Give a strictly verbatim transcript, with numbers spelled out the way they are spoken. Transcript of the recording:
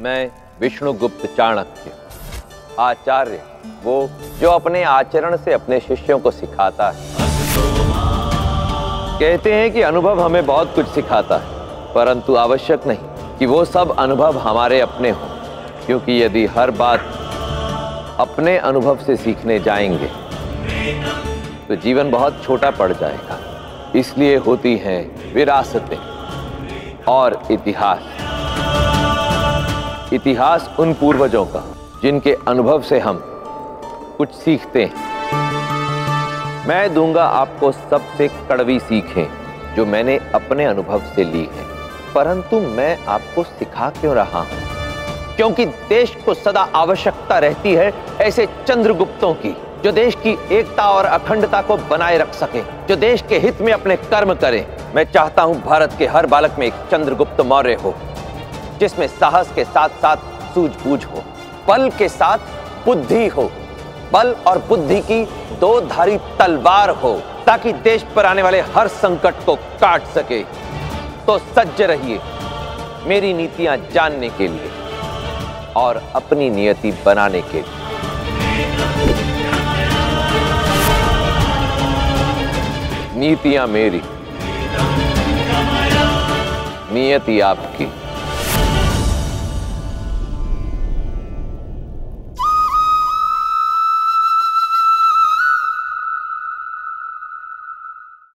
मैं विष्णुगुप्त चाणक्य, आचार्य, वो जो अपने आचरण से अपने शिष्यों को सिखाता है। कहते हैं कि अनुभव हमें बहुत कुछ सिखाता है, परंतु आवश्यक नहीं कि वो सब अनुभव हमारे अपने हों, क्योंकि यदि हर बात अपने अनुभव से सीखने जाएंगे तो जीवन बहुत छोटा पड़ जाएगा। इसलिए होती हैं विरासतें और इतिहास। इतिहास उन पूर्वजों का जिनके अनुभव से हम कुछ सीखते हैं। मैं दूंगा आपको सबसे कड़वी सीखें जो मैंने अपने अनुभव से ली हैं, परंतु मैं आपको सिखा क्यों रहा हूं? क्योंकि देश को सदा आवश्यकता रहती है ऐसे चंद्रगुप्तों की, जो देश की एकता और अखंडता को बनाए रख सके, जो देश के हित में अपने कर्म करें। मैं चाहता हूं भारत के हर बालक में एक चंद्रगुप्त मौर्य हो, जिसमें साहस के साथ साथ सूझबूझ हो, बल के साथ बुद्धि हो, बल और बुद्धि की दो धारी तलवार हो, ताकि देश पर आने वाले हर संकट को काट सके। तो सज्ज रहिए मेरी नीतियां जानने के लिए और अपनी नियति बनाने के लिए। नीतियां मेरी, नियति आपकी।